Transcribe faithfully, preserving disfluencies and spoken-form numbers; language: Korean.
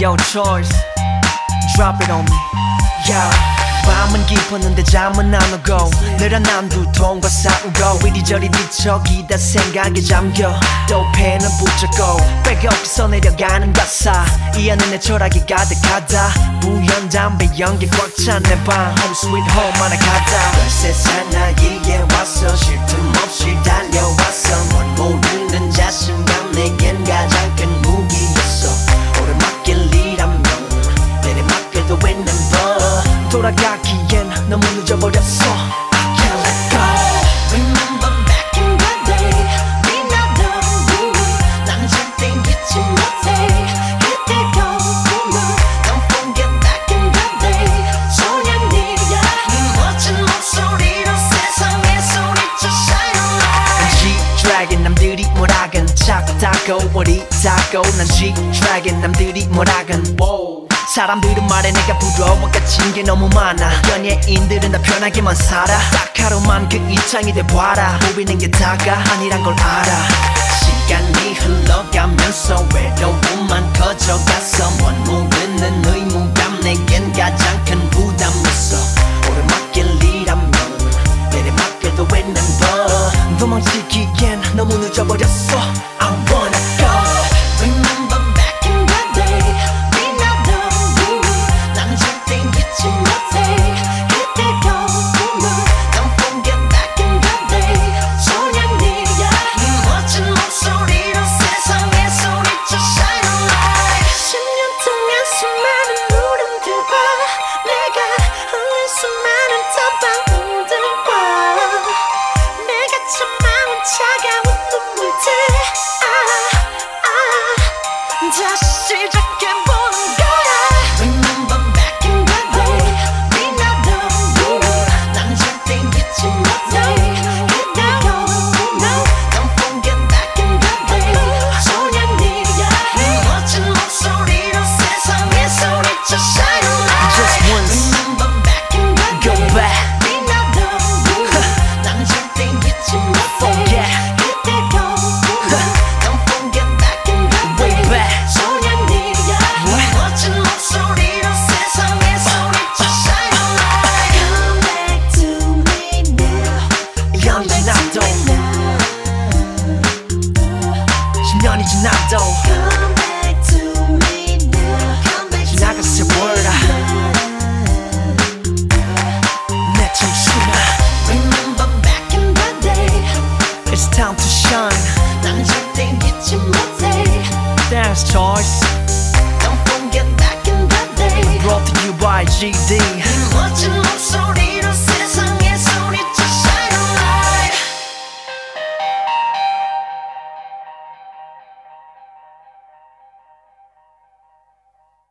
no choice. Drop it on me. Yeah. 밤은 깊었는데 잠은 안 오고 늘어난 두통과 싸우고 이리저리 뒤척이다 생각에 잠겨 또 펜은 붙잡고 백업에서 내려가는 가사 이 안에 내 철학이 가득하다 부연 담배 연기 꽉 찬 내 방 Home sweet home 하나 가다 세상 나에게 와서 쉴 틈 없이 달려왔어 뭘 모르는 자신감 내겐 가장 큰 무기였어 오르막길이라면 내리막길도 있는 법 돌아가기엔 너무 늦어버렸어 I can't let go. Remember back in the day We not done 난 절대 잊지 못해 그때가 꿈을 Don't forget back in the day 소년이야 네 멋진 목소리로 세상에 소리쳐 shine a light G-Dragon 남들이 뭐라건 작다고 어리다고 난 G-Dragon 남들이 뭐라건 사람들은 말해 내가 부러워 갇힌 게 너무 많아 연예인들은 다 편하게만 살아 딱 하루만 그 입장이 돼봐라 보이는 게 다가 아니란 걸 알아 시간이 흘러가면서 외로움만 커져가서 뭔 모르는 의무감 내겐 가장 큰 부담이었어 오르막길이라면 내리막길도 있는 법 도망치기엔 너무 늦어버렸어 I wanna go. Remember back in the day We not done 난 절대 잊지 못해 그때가 꿈을 Don't forget back in the day 소년이야 네 멋진 목소리로 세상에 소리쳐 shine a light 십 년 동안 수많은 울음들과 내가 흘린 수많은 땀방울들과 내가 참아온 차가운 눈물들 다시 시작해보는 거야 Remember back in the day We not done 난 절대 잊지 못해 그때가 꿈을 Don't forget back in the day 소년이야 네 멋진 목소리로 세상에 소리쳐 shine a light Just once. Remember back in the Go day back. We not done 난 절대 잊지 못해 Forget. 그때가 꿈을 Don't forget back in the Way day back. 소년이야 네 멋진 목소리로 세상에 소리쳐 shine a light Come back to me now 영 년이 지나도 십 년이 지나도 Come back to me now Come back to 지나간 세월아 내 청춘아 Remember back in the day It's time to shine 난 절대 잊지 못해 Dance choice Don't forget back in the day Brought to you by G D 네 멋진 목소리